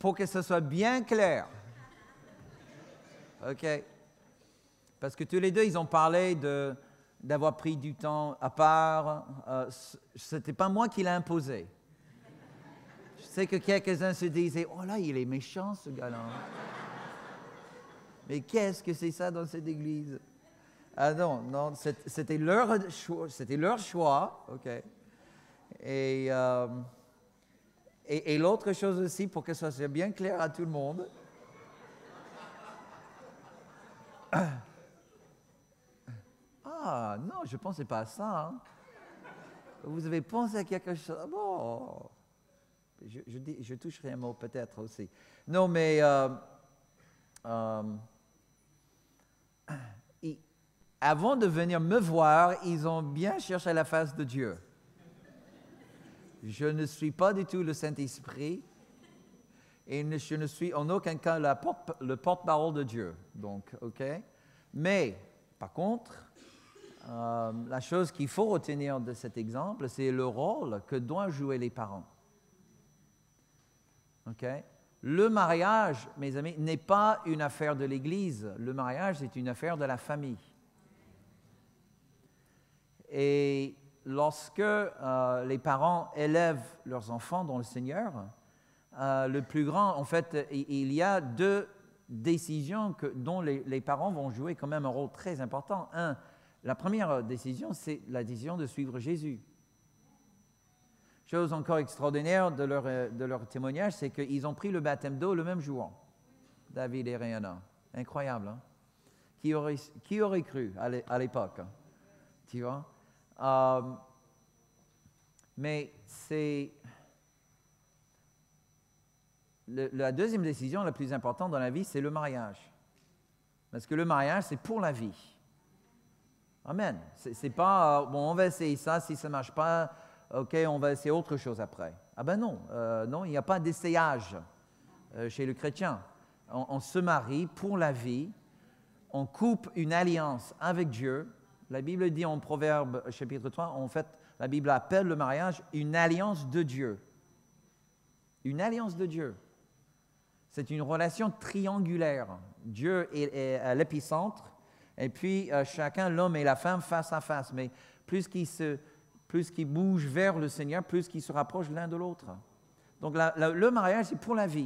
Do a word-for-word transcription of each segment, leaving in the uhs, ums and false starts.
pour que ce soit bien clair. OK? Parce que tous les deux, ils ont parlé de, d'avoir pris du temps à part. Euh, ce n'était pas moi qui l'ai imposé. Je sais que quelques-uns se disaient « Oh là, il est méchant, ce gars-là. » Mais qu'est-ce que c'est ça dans cette église? Ah non, non, c'était leur choix, c'était leur choix, OK? Et, euh, et, et l'autre chose aussi, pour que ça soit bien clair à tout le monde, ah non, je ne pensais pas à ça. Hein. Vous avez pensé à quelque chose? Bon, je, je, dis, je toucherai un mot peut-être aussi. Non, mais euh, euh, il, avant de venir me voir, ils ont bien cherché la face de Dieu. Je ne suis pas du tout le Saint-Esprit et ne, je ne suis en aucun cas la porte, le porte-parole de Dieu. Donc, OK? Mais, par contre, euh, la chose qu'il faut retenir de cet exemple, c'est le rôle que doivent jouer les parents. OK? Le mariage, mes amis, n'est pas une affaire de l'Église. Le mariage, c'est une affaire de la famille. Et lorsque euh, les parents élèvent leurs enfants dans le Seigneur, euh, le plus grand, en fait, il, il y a deux décisions que, dont les, les parents vont jouer quand même un rôle très important. Un, la première décision, c'est la décision de suivre Jésus. Chose encore extraordinaire de leur, de leur témoignage, c'est qu'ils ont pris le baptême d'eau le même jour, David et Rihanna. Incroyable, hein? Qui aurait, qui aurait cru à l'époque, hein? Tu vois? Euh, mais c'est le, la deuxième décision la plus importante dans la vie, c'est le mariage. Parce que le mariage, c'est pour la vie. Amen. C'est, c'est pas, euh, bon, on va essayer ça, si ça ne marche pas, OK, on va essayer autre chose après. Ah ben non, euh, non, il n'y a pas d'essayage euh, chez le chrétien. On, on se marie pour la vie, on coupe une alliance avec Dieu. La Bible dit en Proverbe chapitre trois, en fait, la Bible appelle le mariage une alliance de Dieu. Une alliance de Dieu. C'est une relation triangulaire. Dieu est, est à l'épicentre, et puis euh, chacun, l'homme et la femme, face à face. Mais plus qu'ils se, plus qu'ils bougent vers le Seigneur, plus qu'ils se rapprochent l'un de l'autre. Donc la, la, le mariage, c'est pour la vie.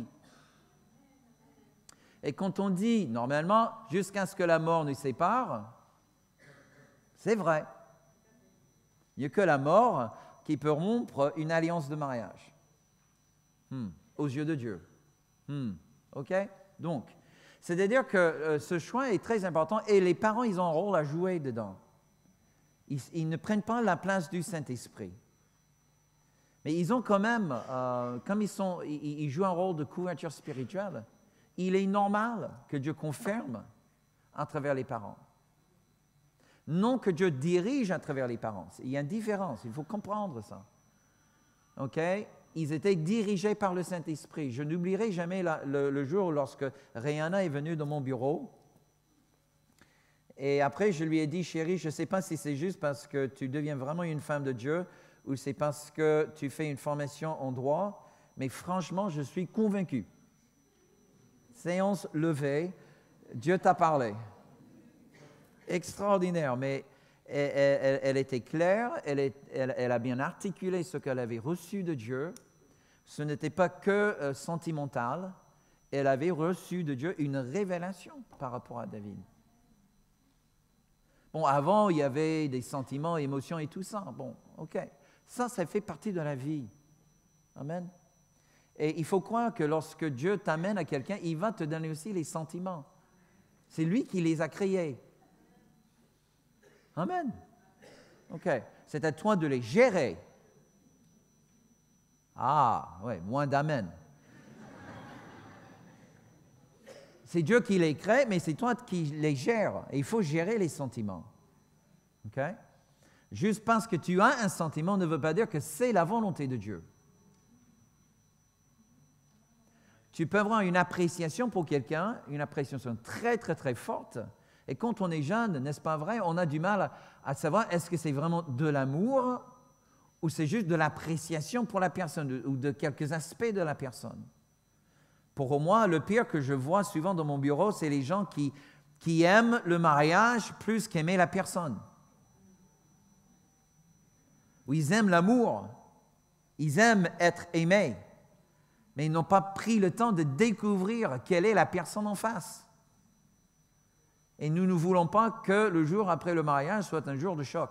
Et quand on dit, normalement, jusqu'à ce que la mort nous sépare, c'est vrai. Il n'y a que la mort qui peut rompre une alliance de mariage. Hmm. Aux yeux de Dieu. Hmm. OK? Donc, c'est-à-dire que euh, ce choix est très important et les parents, ils ont un rôle à jouer dedans. Ils, ils ne prennent pas la place du Saint-Esprit. Mais ils ont quand même, euh, comme ils, sont, ils, ils jouent un rôle de couverture spirituelle, il est normal que Dieu confirme à travers les parents. Non que Dieu dirige à travers les parents. Il y a une différence, il faut comprendre ça. OK? Ils étaient dirigés par le Saint-Esprit. Je n'oublierai jamais la, le, le jour lorsque Rihanna est venue dans mon bureau. Et après, je lui ai dit, chérie, je ne sais pas si c'est juste parce que tu deviens vraiment une femme de Dieu ou c'est parce que tu fais une formation en droit, mais franchement, je suis convaincu. Séance levée, Dieu t'a parlé. Extraordinaire, mais elle, elle, elle était claire, elle, est, elle, elle a bien articulé ce qu'elle avait reçu de Dieu. Ce n'était pas que euh, sentimental, elle avait reçu de Dieu une révélation par rapport à David. Bon, avant, il y avait des sentiments, émotions et tout ça. Bon, OK. Ça, ça fait partie de la vie. Amen. Et il faut croire que lorsque Dieu t'amène à quelqu'un, il va te donner aussi les sentiments. C'est lui qui les a créés. Amen. OK. C'est à toi de les gérer. Ah, oui, moins d'amen. C'est Dieu qui les crée, mais c'est toi qui les gères. Et il faut gérer les sentiments. OK? Juste parce que tu as un sentiment ne veut pas dire que c'est la volonté de Dieu. Tu peux avoir une appréciation pour quelqu'un, une appréciation très, très, très forte. Et quand on est jeune, n'est-ce pas vrai, on a du mal à, à savoir est-ce que c'est vraiment de l'amour ou c'est juste de l'appréciation pour la personne ou de quelques aspects de la personne. Pour moi, le pire que je vois souvent dans mon bureau, c'est les gens qui, qui aiment le mariage plus qu'aimer la personne. Ou ils aiment l'amour, ils aiment être aimés, mais ils n'ont pas pris le temps de découvrir quelle est la personne en face. Et nous ne voulons pas que le jour après le mariage soit un jour de choc.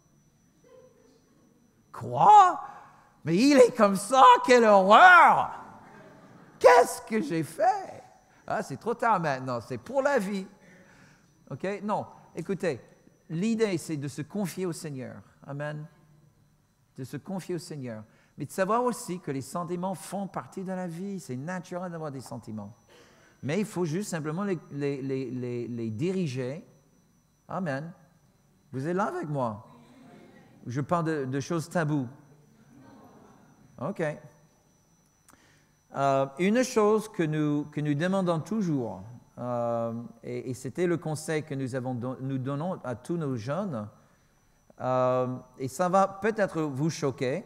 Quoi? Mais il est comme ça, quelle horreur! Qu'est-ce que j'ai fait? Ah, c'est trop tard maintenant, c'est pour la vie. OK? Non, écoutez, l'idée, c'est de se confier au Seigneur. Amen. De se confier au Seigneur. Mais de savoir aussi que les sentiments font partie de la vie. C'est naturel d'avoir des sentiments. Mais il faut juste simplement les, les, les, les, les diriger. Amen. Vous êtes là avec moi? Je parle de, de choses taboues. OK. Euh, une chose que nous, que nous demandons toujours, euh, et, et c'était le conseil que nous, avons don, nous donnons à tous nos jeunes, euh, et ça va peut-être vous choquer,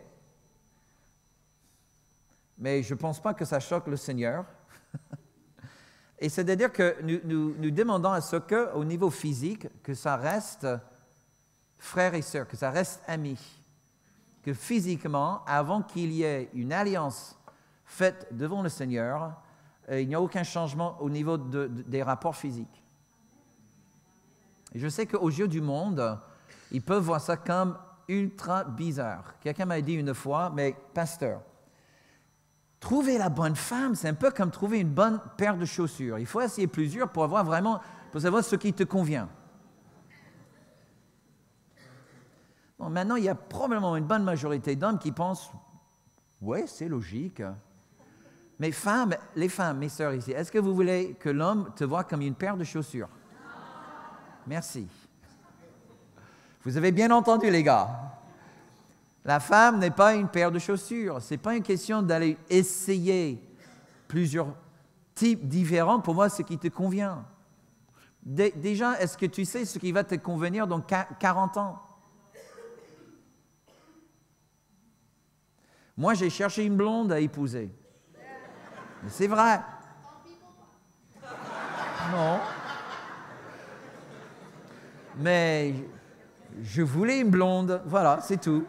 mais je ne pense pas que ça choque le Seigneur. Et c'est-à-dire que nous, nous, nous demandons à ce qu'au niveau physique, que ça reste frères et sœurs, que ça reste amis, que physiquement, avant qu'il y ait une alliance faite devant le Seigneur, euh, il n'y a aucun changement au niveau de, de, des rapports physiques. Et je sais qu'aux yeux du monde, ils peuvent voir ça comme ultra bizarre. Quelqu'un m'a dit une fois, mais pasteur, trouver la bonne femme, c'est un peu comme trouver une bonne paire de chaussures. Il faut essayer plusieurs pour avoir vraiment, pour savoir ce qui te convient. Bon, maintenant, il y a probablement une bonne majorité d'hommes qui pensent, oui, c'est logique. Mais femmes, les femmes, mes sœurs ici, est-ce que vous voulez que l'homme te voie comme une paire de chaussures? Merci. Vous avez bien entendu, les gars. La femme n'est pas une paire de chaussures. Ce n'est pas une question d'aller essayer plusieurs types différents pour voir ce qui te convient. Dé- déjà, est-ce que tu sais ce qui va te convenir dans quarante ans? Moi, j'ai cherché une blonde à épouser. Mais c'est vrai. Non. Mais je voulais une blonde. Voilà, c'est tout.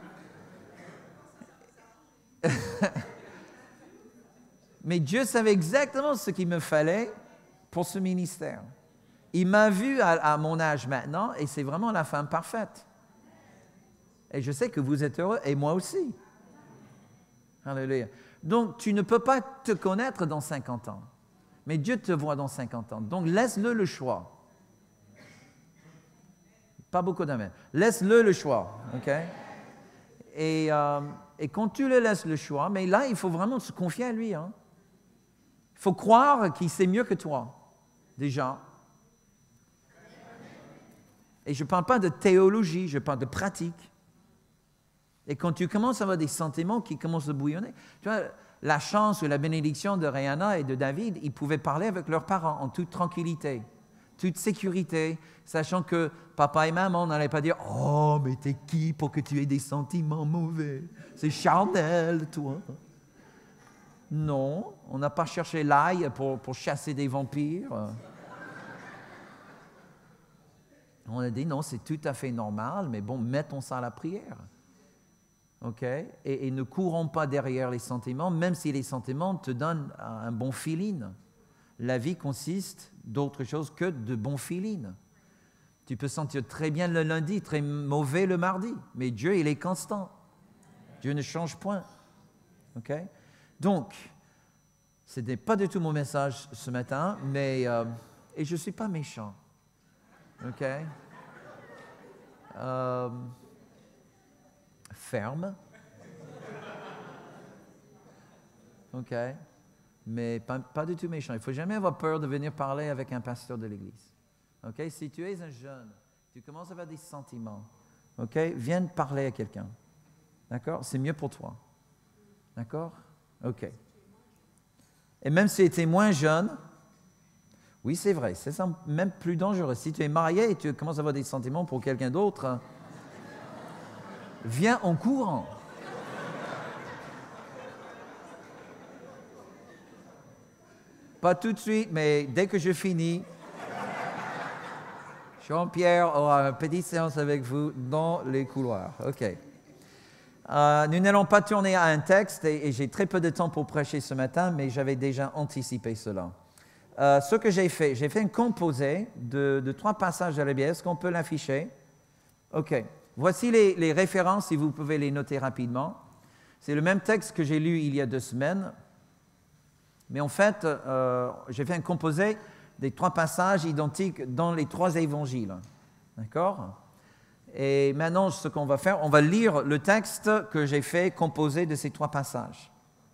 Mais Dieu savait exactement ce qu'il me fallait pour ce ministère. Il m'a vu à, à mon âge maintenant et c'est vraiment la femme parfaite. Et je sais que vous êtes heureux et moi aussi. Alléluia. Donc, tu ne peux pas te connaître dans cinquante ans. Mais Dieu te voit dans cinquante ans. Donc, laisse-le le choix. Pas beaucoup d'amen. Laisse-le le choix. OK? Et, euh, et quand tu le laisses le choix, mais là, il faut vraiment se confier à lui. Hein? Il faut croire qu'il sait mieux que toi, déjà. Et je ne parle pas de théologie, je parle de pratique. Et quand tu commences à avoir des sentiments qui commencent à bouillonner, tu vois, la chance ou la bénédiction de Rihanna et de David, ils pouvaient parler avec leurs parents en toute tranquillité, toute sécurité, sachant que papa et maman n'allaient pas dire « Oh, mais t'es qui pour que tu aies des sentiments mauvais? C'est charnel, toi. » Non, on n'a pas cherché l'ail pour, pour chasser des vampires. On a dit « Non, c'est tout à fait normal, mais bon, mettons ça à la prière. » OK? Et, et ne courons pas derrière les sentiments, même si les sentiments te donnent un bon feeling. La vie consiste d'autre chose que de bon feeling. Tu peux sentir très bien le lundi, très mauvais le mardi, mais Dieu, il est constant. Dieu ne change point. OK? Donc, ce n'est pas du tout mon message ce matin, mais... Euh, et je ne suis pas méchant. OK? Euh, ferme. OK? Mais pas, pas du tout méchant. Il ne faut jamais avoir peur de venir parler avec un pasteur de l'Église. OK? Si tu es un jeune, tu commences à avoir des sentiments, OK? Viens parler à quelqu'un. D'accord? C'est mieux pour toi. D'accord? OK. Et même si tu es moins jeune, oui, c'est vrai, c'est même plus dangereux. Si tu es marié et tu commences à avoir des sentiments pour quelqu'un d'autre, viens en courant. Pas tout de suite, mais dès que je finis, Jean-Pierre aura une petite séance avec vous dans les couloirs. OK. Euh, nous n'allons pas tourner à un texte et, et j'ai très peu de temps pour prêcher ce matin, mais j'avais déjà anticipé cela. Euh, ce que j'ai fait, j'ai fait un composé de, de trois passages de la Bible. Est-ce qu'on peut l'afficher? OK. Voici les, les références, si vous pouvez les noter rapidement. C'est le même texte que j'ai lu il y a deux semaines. Mais en fait, euh, j'ai fait un composé des trois passages identiques dans les trois évangiles. D'accord? Et maintenant, ce qu'on va faire, on va lire le texte que j'ai fait composé de ces trois passages.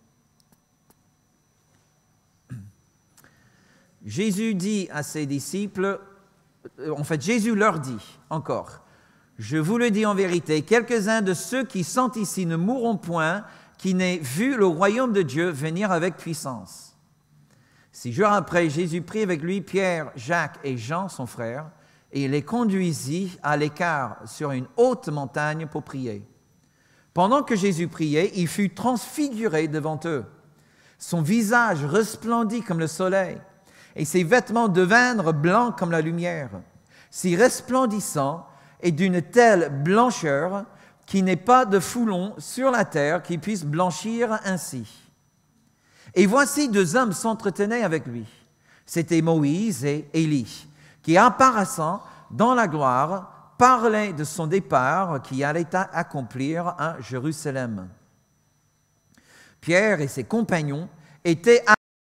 Jésus dit à ses disciples, en fait, Jésus leur dit encore, « Je vous le dis en vérité, quelques-uns de ceux qui sont ici ne mourront point, qui n'aient vu le royaume de Dieu venir avec puissance. » Six jours après, Jésus prit avec lui Pierre, Jacques et Jean, son frère, et il les conduisit à l'écart sur une haute montagne pour prier. Pendant que Jésus priait, il fut transfiguré devant eux. Son visage resplendit comme le soleil, et ses vêtements devinrent blancs comme la lumière, si resplendissants et d'une telle blancheur qu'il n'est pas de foulon sur la terre qui puisse blanchir ainsi. Et voici deux hommes s'entretenaient avec lui. C'étaient Moïse et Élie, qui apparaissant dans la gloire, parlaient de son départ qui allait accomplir à Jérusalem. Pierre et ses compagnons étaient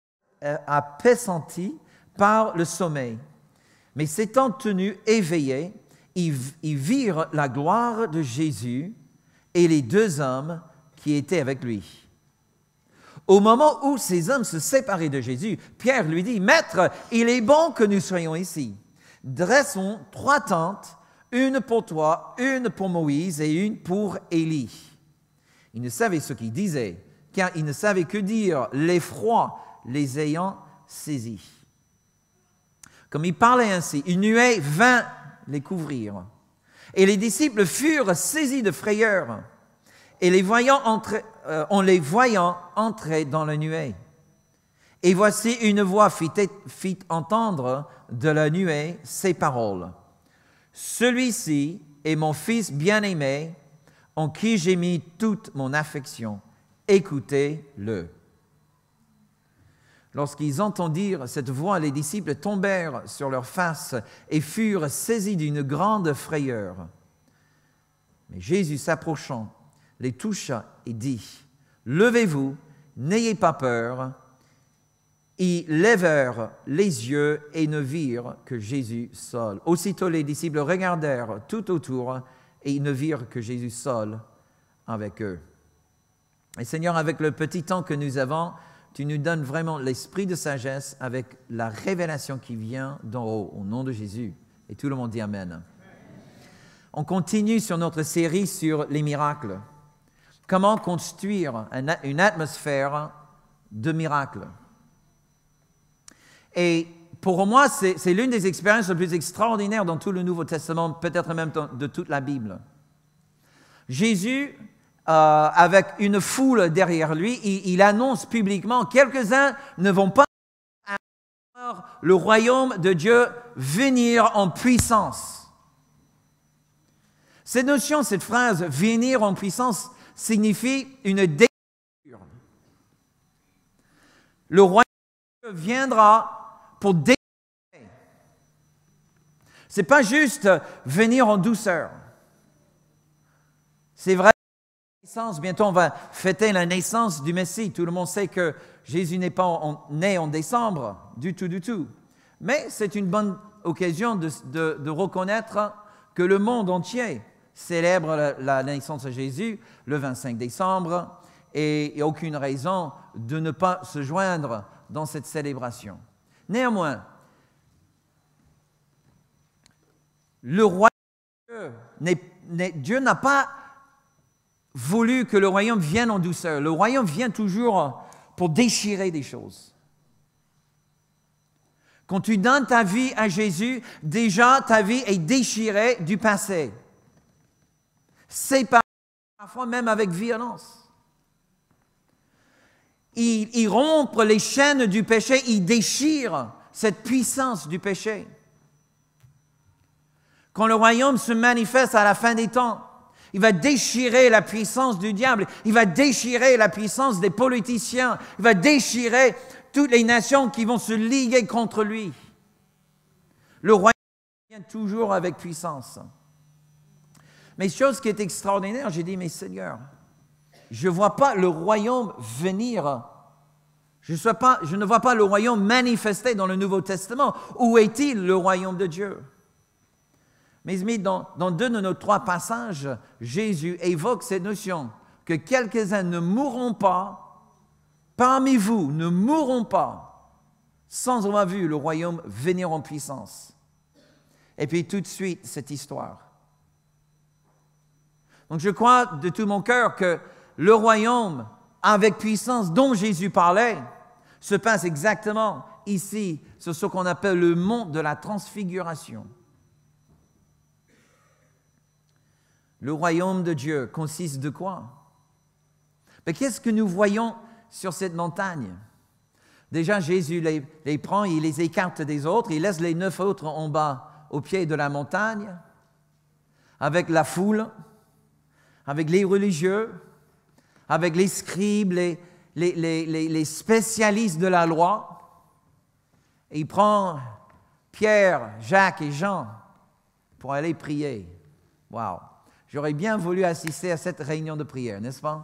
appesantis par le sommeil, mais s'étant tenus éveillés, ils, ils virent la gloire de Jésus et les deux hommes qui étaient avec lui. Au moment où ces hommes se séparaient de Jésus, Pierre lui dit, « Maître, il est bon que nous soyons ici. Dressons trois tentes, une pour toi, une pour Moïse et une pour Élie. » Il ne savait ce qu'il disait, car il ne savait que dire, l'effroi les ayant saisis. Comme il parlait ainsi, une nuée vint les couvrir. Et les disciples furent saisis de frayeur, et les voyant entrer, euh, en les voyant entrer dans la nuée. Et voici une voix fit, fit entendre de la nuée ces paroles. « Celui-ci est mon fils bien-aimé, en qui j'ai mis toute mon affection. Écoutez-le. » Lorsqu'ils entendirent cette voix, les disciples tombèrent sur leurs faces et furent saisis d'une grande frayeur. Mais Jésus s'approchant, les toucha et dit, « Levez-vous, n'ayez pas peur. » Ils levèrent les yeux et ne virent que Jésus seul. Aussitôt les disciples regardèrent tout autour et ils ne virent que Jésus seul avec eux. Et Seigneur, avec le petit temps que nous avons, tu nous donnes vraiment l'esprit de sagesse avec la révélation qui vient d'en haut, au nom de Jésus. Et tout le monde dit Amen. Amen. On continue sur notre série sur les miracles. Comment construire une atmosphère de miracles. Et pour moi, c'est, c'est l'une des expériences les plus extraordinaires dans tout le Nouveau Testament, peut-être même de toute la Bible. Jésus, euh, avec une foule derrière lui, il, il annonce publiquement, quelques-uns ne vont pas voir le royaume de Dieu venir en puissance. Cette notion, cette phrase, venir en puissance, signifie une décision. Le royaume de Dieu viendra pour décider. Ce n'est pas juste venir en douceur. C'est vrai, bientôt on va fêter la naissance du Messie. Tout le monde sait que Jésus n'est pas en, né en décembre, du tout, du tout. Mais c'est une bonne occasion de, de, de reconnaître que le monde entier célèbre la, la naissance de Jésus le vingt-cinq décembre et il n'y a aucune raison de ne pas se joindre dans cette célébration. Néanmoins, le royaume de Dieu, n'est, n'est, Dieu n'a pas voulu que le royaume vienne en douceur. Le royaume vient toujours pour déchirer des choses. Quand tu donnes ta vie à Jésus, déjà ta vie est déchirée du passé. Séparée, parfois même avec violence. il, il rompt les chaînes du péché, il déchire cette puissance du péché. Quand le royaume se manifeste à la fin des temps, il va déchirer la puissance du diable, il va déchirer la puissance des politiciens, il va déchirer toutes les nations qui vont se liguer contre lui. Le royaume vient toujours avec puissance. Mais chose qui est extraordinaire, j'ai dit, mais Seigneur, je ne vois pas le royaume venir. Je, sois pas, je ne vois pas le royaume manifesté dans le Nouveau Testament. Où est-il le royaume de Dieu? Mes amis, dans, dans deux de nos trois passages, Jésus évoque cette notion que quelques-uns ne mourront pas, parmi vous ne mourront pas, sans avoir vu le royaume venir en puissance. Et puis tout de suite, cette histoire. Donc je crois de tout mon cœur que le royaume avec puissance dont Jésus parlait se passe exactement ici, sur ce qu'on appelle le mont de la transfiguration. Le royaume de Dieu consiste de quoi? Mais qu'est-ce que nous voyons sur cette montagne? Déjà, Jésus les, les prend, il les écarte des autres, il laisse les neuf autres en bas, au pied de la montagne, avec la foule, avec les religieux, avec les scribes, les, les, les, les, les spécialistes de la loi. Et il prend Pierre, Jacques et Jean pour aller prier. Wow! J'aurais bien voulu assister à cette réunion de prière, n'est-ce pas?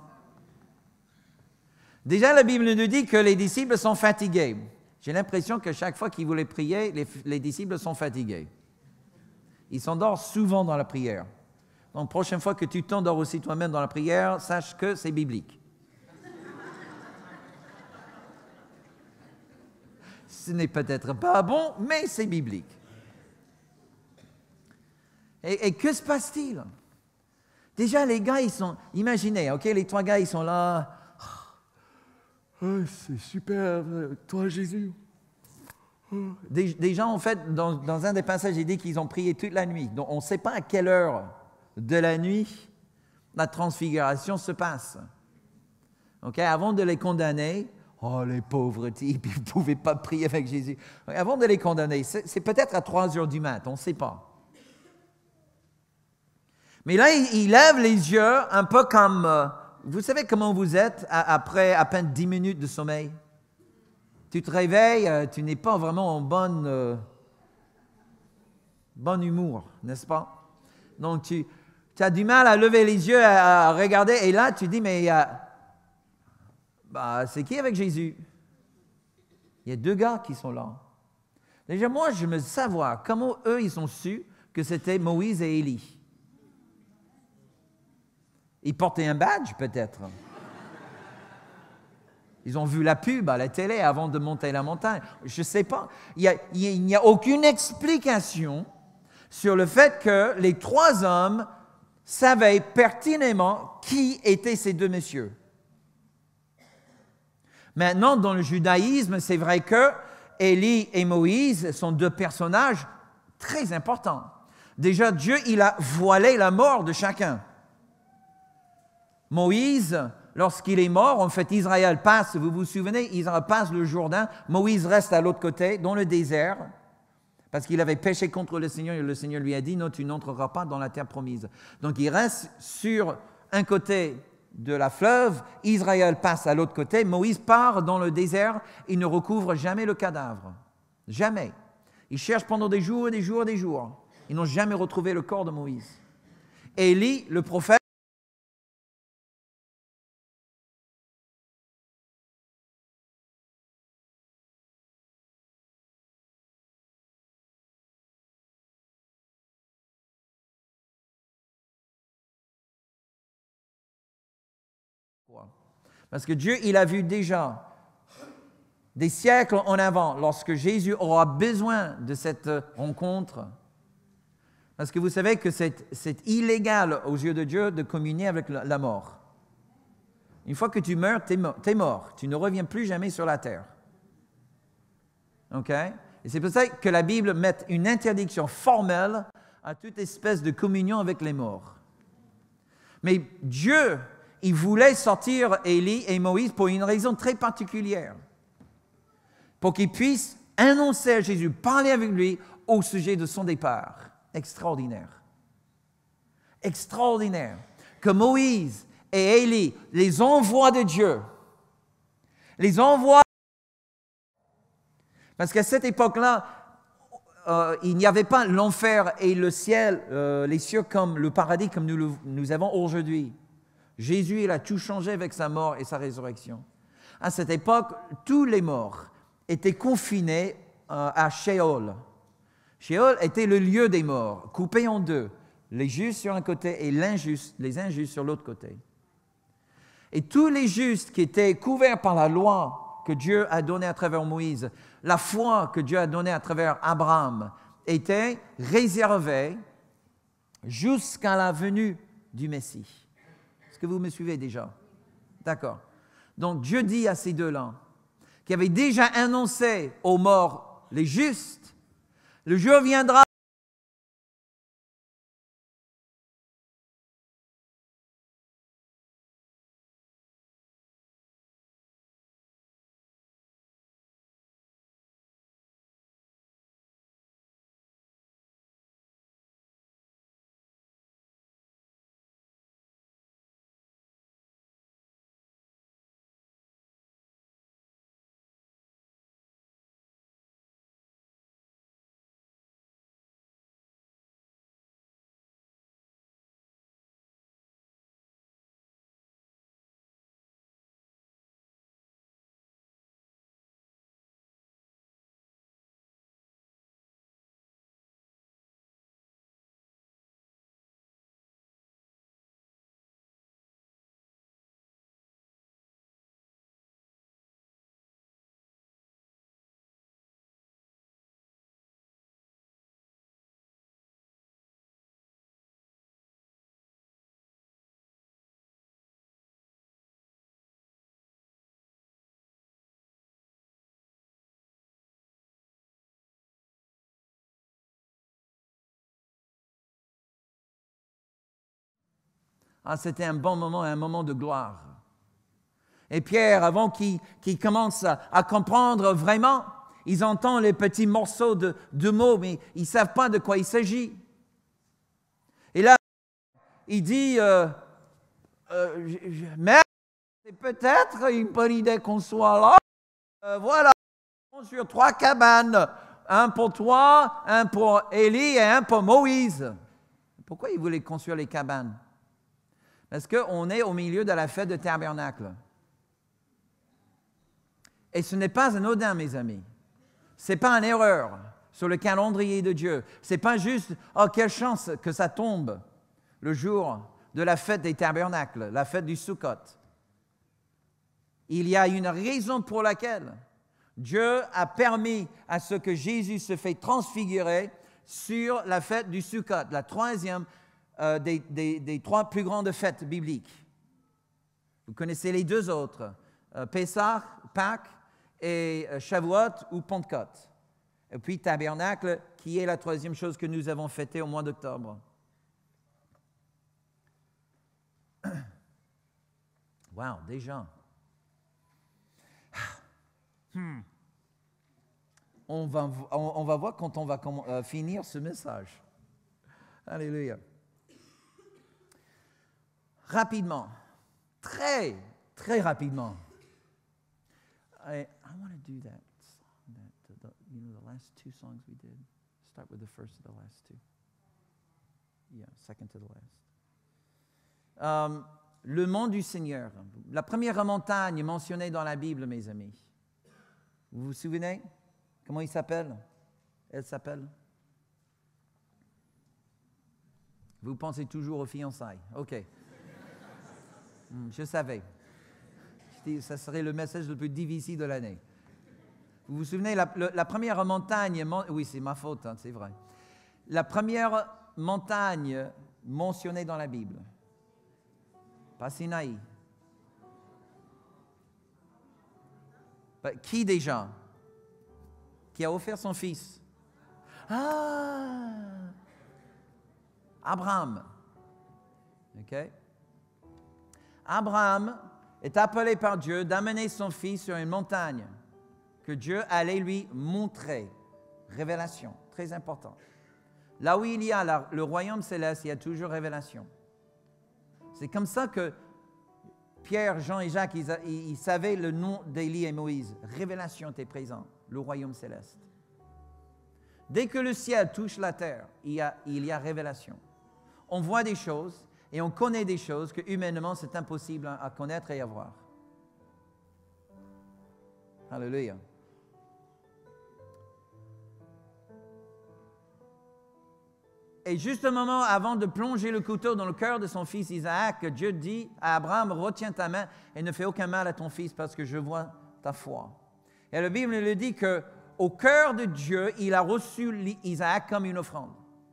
Déjà, la Bible nous dit que les disciples sont fatigués. J'ai l'impression que chaque fois qu'ils voulaient prier, les, les disciples sont fatigués. Ils s'endorment souvent dans la prière. Donc, la prochaine fois que tu t'endors aussi toi-même dans la prière, sache que c'est biblique. Ce n'est peut-être pas bon, mais c'est biblique. Et, et que se passe-t-il? Déjà, les gars, ils sont... Imaginez, ok, les trois gars, ils sont là. Oh, c'est super, toi, Jésus. Oh. Des, des gens, en fait, dans, dans un des passages, il dit qu'ils ont prié toute la nuit. Donc, on ne sait pas à quelle heure de la nuit la transfiguration se passe. Ok, avant de les condamner, oh, les pauvres types, ils ne pouvaient pas prier avec Jésus. Avant de les condamner, c'est, c'est peut-être à trois heures du mat', on ne sait pas. Mais là, il lève les yeux un peu comme... Euh, vous savez comment vous êtes après à peine dix minutes de sommeil? Tu te réveilles, euh, tu n'es pas vraiment en bonne, euh, bon humour, n'est-ce pas? Donc, tu, tu as du mal à lever les yeux, à, à regarder, et là, tu dis, mais euh, bah, c'est qui avec Jésus? Il y a deux gars qui sont là. Déjà, moi, je veux savoir comment eux, ils ont su que c'était Moïse et Élie. Ils portaient un badge, peut-être. Ils ont vu la pub à la télé avant de monter la montagne. Je ne sais pas. Il y a, il n'y a aucune explication sur le fait que les trois hommes savaient pertinemment qui étaient ces deux messieurs. Maintenant, dans le judaïsme, c'est vrai que Élie et Moïse sont deux personnages très importants. Déjà, Dieu, il a voilé la mort de chacun. Moïse, lorsqu'il est mort, en fait, Israël passe, vous vous souvenez, Israël passe le Jourdain, Moïse reste à l'autre côté, dans le désert, parce qu'il avait péché contre le Seigneur, et le Seigneur lui a dit, non, tu n'entreras pas dans la terre promise. Donc, il reste sur un côté de la fleuve, Israël passe à l'autre côté, Moïse part dans le désert, il ne recouvre jamais le cadavre. Jamais. Ils cherchent pendant des jours et des jours et des jours. Ils n'ont jamais retrouvé le corps de Moïse. Élie, le prophète, parce que Dieu, il a vu déjà des siècles en avant, lorsque Jésus aura besoin de cette rencontre. Parce que vous savez que c'est, c'est illégal aux yeux de Dieu de communier avec la mort. Une fois que tu meurs, tu es mort, t'es mort. Tu ne reviens plus jamais sur la terre. OK? Et c'est pour ça que la Bible met une interdiction formelle à toute espèce de communion avec les morts. Mais Dieu, il voulait sortir Élie et Moïse pour une raison très particulière. Pour qu'ils puissent annoncer à Jésus, parler avec lui au sujet de son départ. Extraordinaire. Extraordinaire. Que Moïse et Élie, les envois de Dieu, les envois. Parce qu'à cette époque-là, euh, il n'y avait pas l'enfer et le ciel, euh, les cieux comme le paradis comme nous, le, nous avons aujourd'hui. Jésus, il a tout changé avec sa mort et sa résurrection. À cette époque, tous les morts étaient confinés euh, à Sheol. Sheol était le lieu des morts, coupé en deux, les justes sur un côté et l'injuste, les injustes sur l'autre côté. Et tous les justes qui étaient couverts par la loi que Dieu a donnée à travers Moïse, la foi que Dieu a donnée à travers Abraham, étaient réservés jusqu'à la venue du Messie. Est-ce que vous me suivez déjà? D'accord. Donc Dieu dit à ces deux-là, qui avaient déjà annoncé aux morts les justes, le jour viendra. Ah, c'était un bon moment, un moment de gloire. Et Pierre, avant qu'il, qu'il commence à, à comprendre vraiment, ils entendent les petits morceaux de, de mots, mais ils ne savent pas de quoi il s'agit. Et là, il dit, euh, euh, je, je, mais c'est peut-être une bonne idée qu'on soit là. Euh, voilà, sur trois cabanes, un pour toi, un pour Élie et un pour Moïse. Pourquoi il voulait construire les cabanes? Parce qu'on est au milieu de la fête de tabernacle. Et ce n'est pas anodin, mes amis. Ce n'est pas une erreur sur le calendrier de Dieu. Ce n'est pas juste, oh, quelle chance que ça tombe le jour de la fête des tabernacles, la fête du Sukkot. Il y a une raison pour laquelle Dieu a permis à ce que Jésus se fait transfigurer sur la fête du Sukkot, la troisième euh, des, des, des trois plus grandes fêtes bibliques. Vous connaissez les deux autres, euh, Pessah, Pâques, et euh, Shavuot ou Pentecôte. Et puis Tabernacle, qui est la troisième chose que nous avons fêtée au mois d'octobre. Wow, déjà. Hmm. On va, on, on va voir quand on va com- euh, finir ce message. Alléluia. Rapidement, très, très rapidement. I, I want to do that. that the, you know, the last two songs we did. Start with the first of the last two. Yeah, second to the last. Um, le mont du Seigneur. La première montagne mentionnée dans la Bible, mes amis. Vous vous souvenez? Comment il s'appelle? Elle s'appelle? Vous pensez toujours aux fiançailles. OK. Je savais. Ça serait le message le plus difficile de l'année. Vous vous souvenez, la, la, la première montagne... Oui, c'est ma faute, hein, c'est vrai. La première montagne mentionnée dans la Bible. Pas Sinaï. Qui déjà? Qui a offert son fils? Ah! Abraham. OK? Abraham est appelé par Dieu d'amener son fils sur une montagne que Dieu allait lui montrer. Révélation, très important. Là où il y a la, le royaume céleste, il y a toujours révélation. C'est comme ça que Pierre, Jean et Jacques, ils, ils, ils savaient le nom d'Élie et Moïse. Révélation était présent, le royaume céleste. Dès que le ciel touche la terre, il y a, il y a révélation. On voit des choses et on connaît des choses que humainement c'est impossible à connaître et à voir. Alléluia. Et juste un moment avant de plonger le couteau dans le cœur de son fils Isaac, Dieu dit à Abraham, retiens ta main et ne fais aucun mal à ton fils parce que je vois ta foi. Et la Bible le dit qu'au cœur de Dieu, il a reçu Isaac comme une offrande.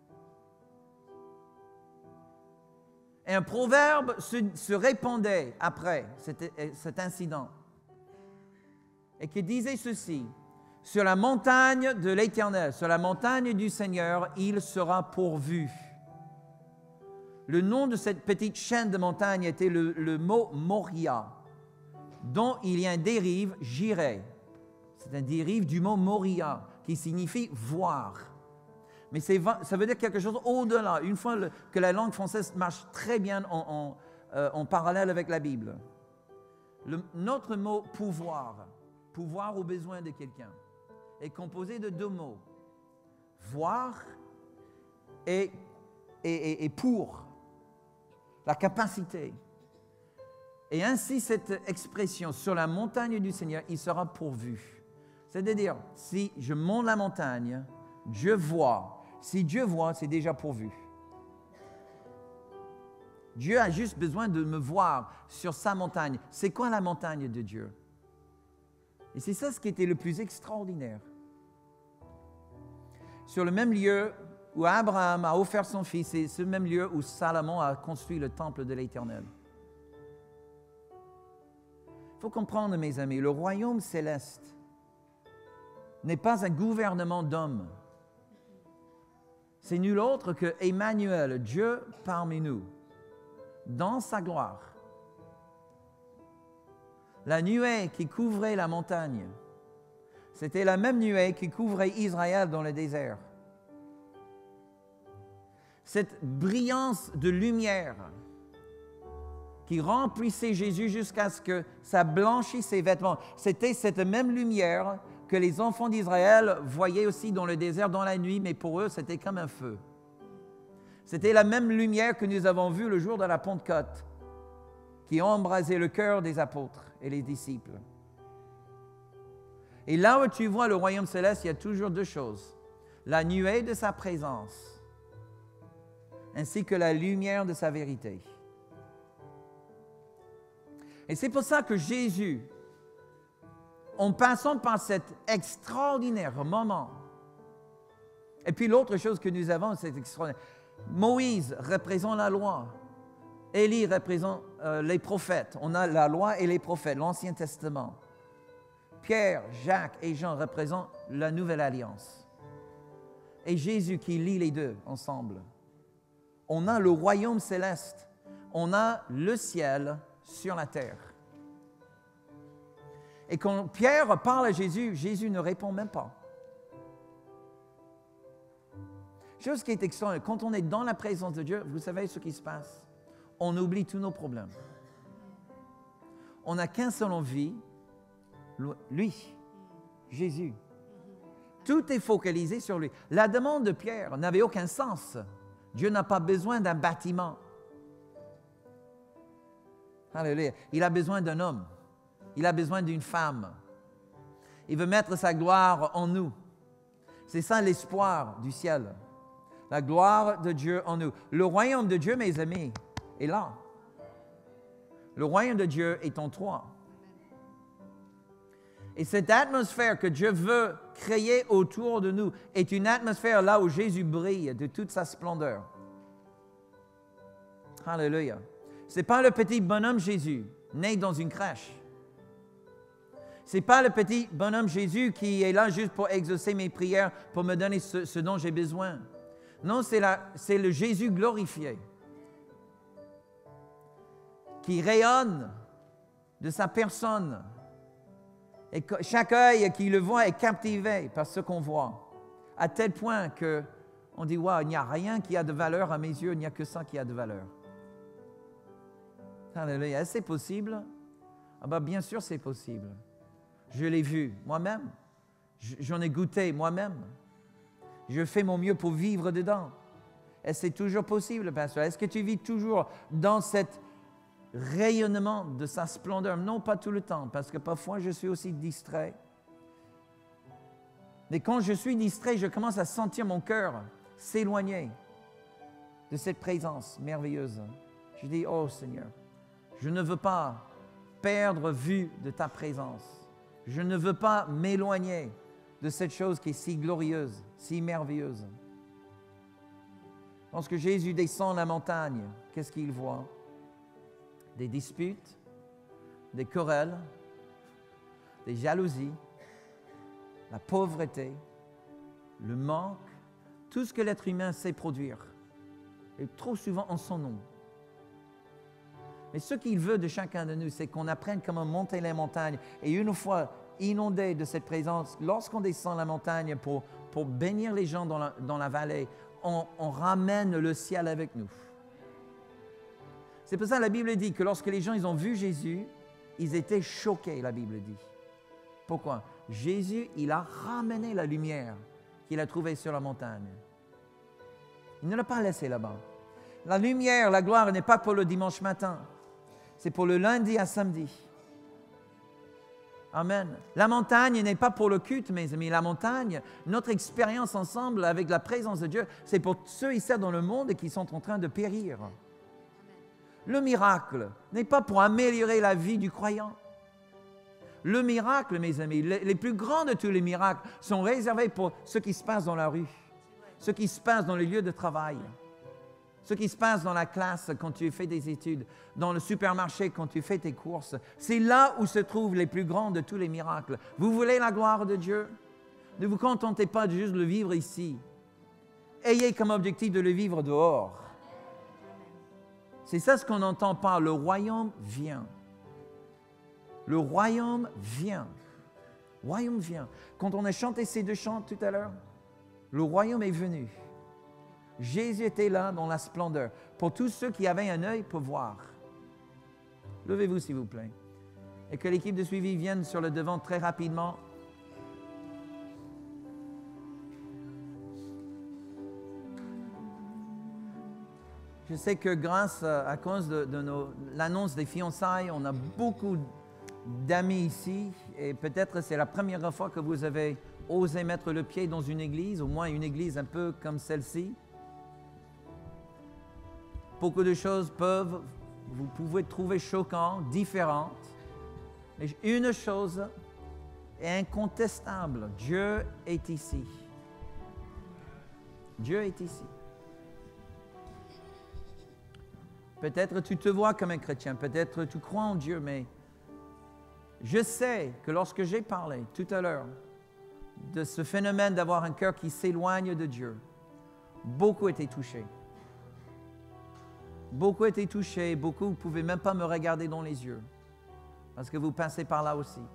Et un proverbe se, se répandait après cet, cet incident et qui disait ceci: sur la montagne de l'Éternel, sur la montagne du Seigneur, il sera pourvu. Le nom de cette petite chaîne de montagne était le, le mot Moria, dont il y a un dérive, j'irai. C'est un dérive du mot Moria, qui signifie voir. Mais c'est, ça veut dire quelque chose au-delà. Une fois le, que la langue française marche très bien en, en, euh, en parallèle avec la Bible. Le, notre mot pouvoir, pouvoir au besoin de quelqu'un, est composé de deux mots, voir et, et, et, et pour, la capacité. Et ainsi cette expression, sur la montagne du Seigneur, il sera pourvu. C'est-à-dire, si je monte la montagne, Dieu voit. Si Dieu voit, c'est déjà pourvu. Dieu a juste besoin de me voir sur sa montagne. C'est quoi la montagne de Dieu? Et c'est ça ce qui était le plus extraordinaire. Sur le même lieu où Abraham a offert son fils, c'est ce même lieu où Salomon a construit le temple de l'Éternel. Il faut comprendre, mes amis, le royaume céleste n'est pas un gouvernement d'hommes. C'est nul autre que Emmanuel, Dieu parmi nous, dans sa gloire. La nuée qui couvrait la montagne, c'était la même nuée qui couvrait Israël dans le désert. Cette brillance de lumière qui remplissait Jésus jusqu'à ce que ça blanchisse ses vêtements, c'était cette même lumière que les enfants d'Israël voyaient aussi dans le désert dans la nuit, mais pour eux, c'était comme un feu. C'était la même lumière que nous avons vue le jour de la Pentecôte, qui a embrasé le cœur des apôtres et les disciples. Et là où tu vois le royaume céleste, il y a toujours deux choses. La nuée de sa présence, ainsi que la lumière de sa vérité. Et c'est pour ça que Jésus, en passant par cet extraordinaire moment, et puis l'autre chose que nous avons, c'est extraordinaire. Moïse représente la loi. Élie représente euh, les prophètes. On a la loi et les prophètes, l'Ancien Testament. Pierre, Jacques et Jean représentent la Nouvelle Alliance. Et Jésus qui lie les deux ensemble. On a le royaume céleste. On a le ciel sur la terre. Et quand Pierre parle à Jésus, Jésus ne répond même pas. Chose qui est extraordinaire, quand on est dans la présence de Dieu, vous savez ce qui se passe? On oublie tous nos problèmes. On n'a qu'un seul envie, lui, Jésus. Tout est focalisé sur lui. La demande de Pierre n'avait aucun sens. Dieu n'a pas besoin d'un bâtiment. Alléluia. Il a besoin d'un homme. Il a besoin d'une femme. Il veut mettre sa gloire en nous. C'est ça l'espoir du ciel. La gloire de Dieu en nous. Le royaume de Dieu, mes amis, est là. Le royaume de Dieu est en toi. Et cette atmosphère que Dieu veut créer autour de nous est une atmosphère là où Jésus brille de toute sa splendeur. Alléluia. Ce n'est pas le petit bonhomme Jésus, né dans une crèche. Ce n'est pas le petit bonhomme Jésus qui est là juste pour exaucer mes prières, pour me donner ce, ce dont j'ai besoin. Non, c'est, la, c'est le Jésus glorifié, qui rayonne de sa personne. Et que chaque œil qui le voit est captivé par ce qu'on voit, à tel point qu'on dit, wow, il n'y a rien qui a de valeur à mes yeux, il n'y a que ça qui a de valeur. Alléluia. Est-ce que c'est possible? Ah ben, bien sûr, c'est possible. Je l'ai vu moi-même. J'en ai goûté moi-même. Je fais mon mieux pour vivre dedans. Est-ce que c'est toujours possible, pasteur? Est-ce que tu vis toujours dans cet rayonnement de sa splendeur? Non, pas tout le temps, parce que parfois je suis aussi distrait. Mais quand je suis distrait, je commence à sentir mon cœur s'éloigner de cette présence merveilleuse. Je dis, oh Seigneur, je ne veux pas perdre vue de ta présence. Je ne veux pas m'éloigner de cette chose qui est si glorieuse, si merveilleuse. Lorsque Jésus descend la montagne, qu'est-ce qu'il voit? Des disputes, des querelles, des jalousies, la pauvreté, le manque, tout ce que l'être humain sait produire, et trop souvent en son nom. Mais ce qu'il veut de chacun de nous, c'est qu'on apprenne comment monter les montagnes. Et une fois inondé de cette présence, lorsqu'on descend la montagne pour, pour bénir les gens dans la, dans la vallée, on, on ramène le ciel avec nous. C'est pour ça que la Bible dit que lorsque les gens ils ont vu Jésus, ils étaient choqués, la Bible dit. Pourquoi? Jésus, il a ramené la lumière qu'il a trouvée sur la montagne. Il ne l'a pas laissée là-bas. La lumière, la gloire n'est pas pour le dimanche matin. C'est pour le lundi à samedi. Amen. La montagne n'est pas pour le culte, mes amis. La montagne, notre expérience ensemble avec la présence de Dieu, c'est pour ceux ici dans le monde qui sont en train de périr. Le miracle n'est pas pour améliorer la vie du croyant. Le miracle, mes amis, les, les plus grands de tous les miracles sont réservés pour ce qui se passe dans la rue, ce qui se passe dans les lieux de travail, ce qui se passe dans la classe quand tu fais des études, dans le supermarché quand tu fais tes courses. C'est là où se trouvent les plus grands de tous les miracles. Vous voulez la gloire de Dieu? Ne vous contentez pas de juste le vivre ici. Ayez comme objectif de le vivre dehors. C'est ça ce qu'on entend par le royaume vient. Le royaume vient. Le royaume vient. Quand on a chanté ces deux chants tout à l'heure, le royaume est venu. Jésus était là dans la splendeur. Pour tous ceux qui avaient un œil pour voir. Levez-vous, s'il vous plaît. Et que l'équipe de suivi vienne sur le devant très rapidement. Je sais que grâce à, à cause de, de nos, l'annonce des fiançailles, on a beaucoup d'amis ici. Et peut-être c'est la première fois que vous avez osé mettre le pied dans une église, au moins une église un peu comme celle-ci. Beaucoup de choses peuvent, vous pouvez trouver choquantes, différentes. Mais une chose est incontestable. Dieu est ici. Dieu est ici. Peut-être tu te vois comme un chrétien, peut-être tu crois en Dieu, mais je sais que lorsque j'ai parlé tout à l'heure de ce phénomène d'avoir un cœur qui s'éloigne de Dieu, beaucoup étaient touchés. Beaucoup étaient touchés, beaucoup ne pouvaient même pas me regarder dans les yeux, parce que vous passez par là aussi.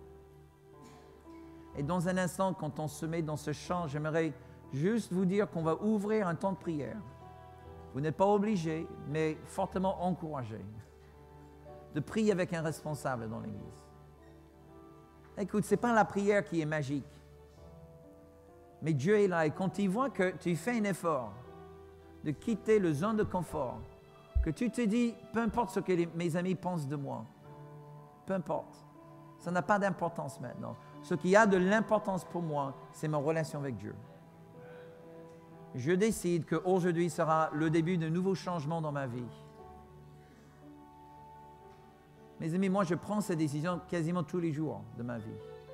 Et dans un instant, quand on se met dans ce chant, j'aimerais juste vous dire qu'on va ouvrir un temps de prière. Vous n'êtes pas obligé, mais fortement encouragé de prier avec un responsable dans l'Église. Écoute, ce n'est pas la prière qui est magique, mais Dieu est là. Et quand il voit que tu fais un effort de quitter le zone de confort, que tu te dis, peu importe ce que les, mes amis pensent de moi, peu importe, ça n'a pas d'importance maintenant. Ce qui a de l'importance pour moi, c'est ma relation avec Dieu. Je décide qu'aujourd'hui sera le début de nouveaux changements dans ma vie. Mes amis, moi je prends ces décisions quasiment tous les jours de ma vie.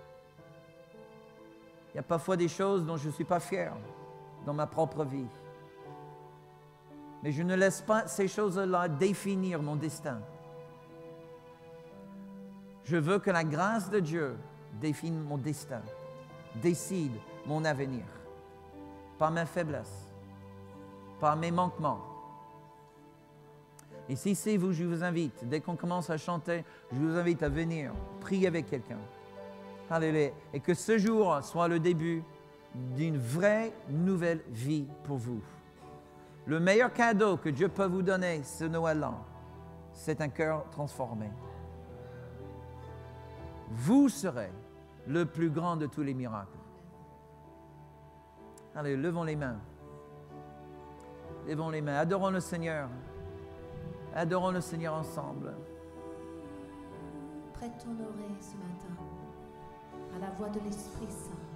Il y a parfois des choses dont je ne suis pas fier dans ma propre vie. Mais je ne laisse pas ces choses-là définir mon destin. Je veux que la grâce de Dieu définisse mon destin, décide mon avenir, par ma faiblesse, par mes manquements. Et si c'est vous, je vous invite, dès qu'on commence à chanter, je vous invite à venir prier avec quelqu'un. Alléluia. Et que ce jour soit le début d'une vraie nouvelle vie pour vous. Le meilleur cadeau que Dieu peut vous donner ce Noël-là, c'est un cœur transformé. Vous serez le plus grand de tous les miracles. Allez, levons les mains. Levons les mains. Adorons le Seigneur. Adorons le Seigneur ensemble. Prête ton oreille ce matin à la voix de l'Esprit Saint.